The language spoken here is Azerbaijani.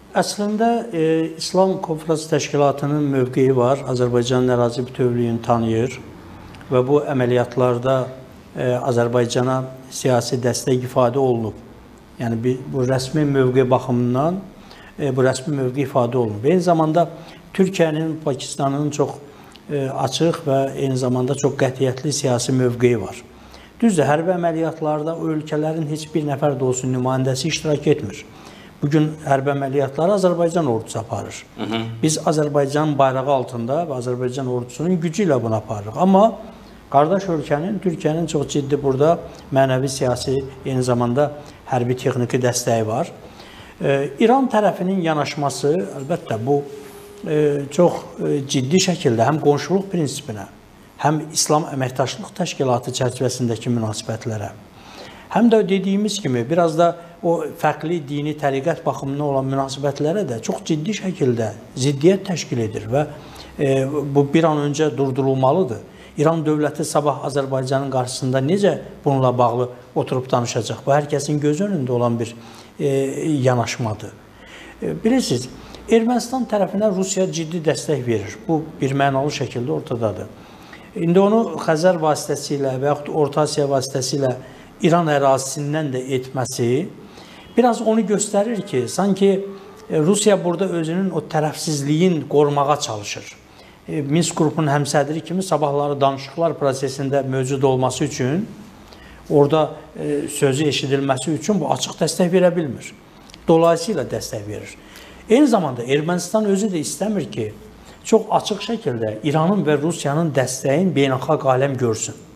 Əslində İslam Konfrans Təşkilatının mövqeyi var. Azərbaycanın ərazi bütövlüyünü tanıyır və bu əməliyyatlarda Azərbaycana siyasi dəstək ifadə olunub. Yəni bu rəsmi mövqe baxımından bu rəsmi mövqe ifadə olunub. Eyni zamanda Türkiyənin, Pakistanın çox açıq və eyni zamanda çox qətiyyətli siyasi mövqeyi var. Düzdür, hərbi əməliyyatlarda o ölkələrin heç bir nəfər də olsun nümayəndəsi iştirak etmir. Bugün hərbi əməliyyatları Azərbaycan ordusu aparır. Biz Azərbaycan bayrağı altında və Azərbaycan ordusunun gücü ilə bunu aparırıq. Amma qardaş ölkənin, Türkiyənin çox ciddi burada mənəvi, siyasi, eyni zamanda hərbi texniki dəstəyi var. İran tərəfinin yanaşması, əlbəttə bu çox ciddi şəkildə həm qonşuluq prinsipinə, həm İslam Əməkdaşlıq Təşkilatı çərçivəsindəki münasibətlərə, həm də dediyimiz kimi biraz da o fərqli dini təriqət baxımından olan münasibətlərə də çox ciddi şəkildə ziddiyyət təşkil edir və bu bir an öncə durdurulmalıdır. İran dövləti sabah Azərbaycanın qarşısında necə bununla bağlı oturub danışacaq? Bu, hər kəsin göz önündə olan bir yanaşmadır. Bilirsiniz, Ermənistan tərəfinə Rusiya ciddi dəstək verir. Bu, bir mənalı şəkildə ortadadır. İndi onu Xəzər vasitəsilə və yaxud Orta Asiya vasitəsilə İran ərazisindən də etməsi biraz onu göstərir ki, sanki Rusiya burada özünün o tərəfsizliyin qorumağa çalışır. Minsk qrupunun həmsədri kimi sabahları danışıqlar prosesində mövcud olması üçün, orada sözü eşidilməsi üçün bu açıq dəstək verə bilmir. Dolayısıyla dəstək verir. Eyni zamanda Ermənistan özü də istəmir ki, çox açıq şəkildə İranın və Rusiyanın dəstəyin beynəlxalq aləm görsün.